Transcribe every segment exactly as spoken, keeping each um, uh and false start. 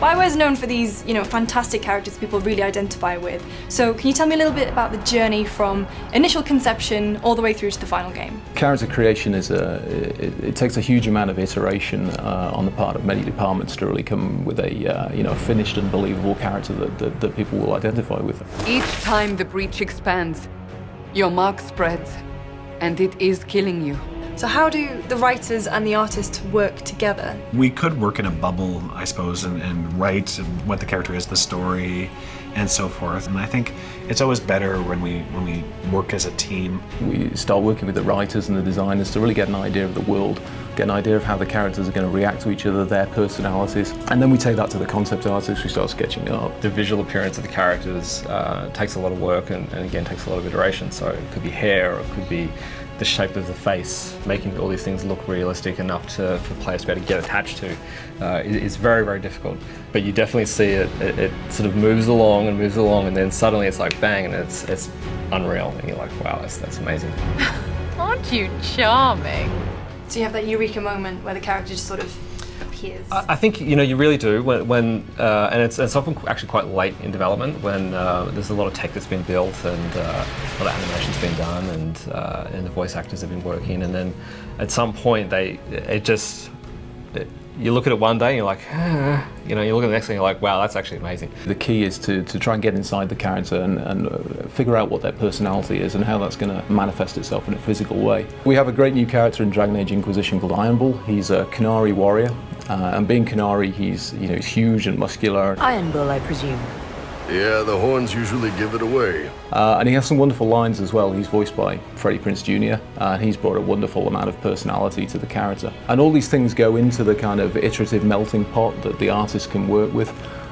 Bioware is known for these, you know, fantastic characters people really identify with. So can you tell me a little bit about the journey from initial conception all the way through to the final game? Character creation is a, it, it takes a huge amount of iteration uh, on the part of many departments to really come with a, uh, you know, finished and believable character that, that, that people will identify with. Each time the breach expands, your mark spreads, and it is killing you. So how do the writers and the artists work together? We could work in a bubble, I suppose, and, and write what the character is, the story, and so forth. And I think it's always better when we when we work as a team. We start working with the writers and the designers to really get an idea of the world, get an idea of how the characters are going to react to each other, their personalities, and then we take that to the concept artists, we start sketching it up. The visual appearance of the characters uh, takes a lot of work and, and again takes a lot of iteration, so it could be hair or it could be the shape of the face, making all these things look realistic enough to, for players to be able to get attached to uh, is, is very, very difficult. But you definitely see it, it, it sort of moves along and moves along, and then suddenly it's like bang, and it's, it's unreal, and you're like, wow, that's, that's amazing. Aren't you charming? So you have that eureka moment where the character just sort of appears. I, I think, you know, you really do, when, when uh, and it's, it's often actually quite late in development, when uh, there's a lot of tech that's been built and uh, a lot of animation's been done, and, uh, and the voice actors have been working, and then at some point they, it just, it, you look at it one day and you're like, ah, you know, you look at the next thing and you're like, wow, that's actually amazing. The key is to, to try and get inside the character and, and uh, figure out what their personality is and how that's going to manifest itself in a physical way. We have a great new character in Dragon Age Inquisition called Ironbull. He's a Qunari warrior, uh, and being Qunari, he's, you know, he's huge and muscular. Ironbull, I presume. Yeah, the horns usually give it away. Uh, and he has some wonderful lines as well. He's voiced by Freddie Prinze Junior Uh, he's brought a wonderful amount of personality to the character. And all these things go into the kind of iterative melting pot that the artist can work with.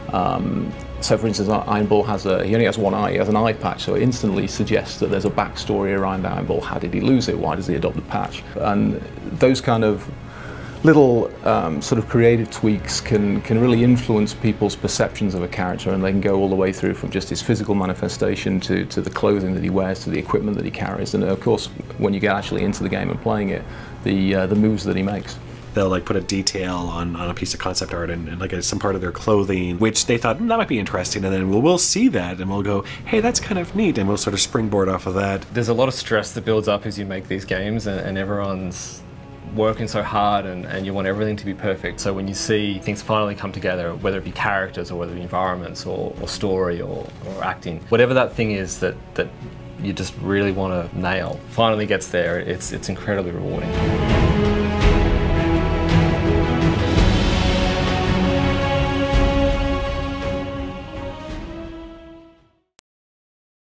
Um, so for instance, Ironbull has a, he only has one eye, he has an eye patch, so it instantly suggests that there's a backstory around Ironbull. How did he lose it? Why does he adopt the patch? And those kind of little um, sort of creative tweaks can, can really influence people's perceptions of a character, and they can go all the way through from just his physical manifestation to, to the clothing that he wears, to the equipment that he carries, and of course when you get actually into the game and playing it, the, uh, the moves that he makes. They'll like put a detail on, on a piece of concept art and, and like a, some part of their clothing, which they thought mm, that might be interesting, and then we'll, we'll see that and we'll go, hey, that's kind of neat, and we'll sort of springboard off of that. There's a lot of stress that builds up as you make these games, and, and everyone's working so hard, and, and you want everything to be perfect. So when you see things finally come together, whether it be characters or whether it be environments or, or story or, or acting, whatever that thing is that, that you just really want to nail, finally gets there, it's, it's incredibly rewarding.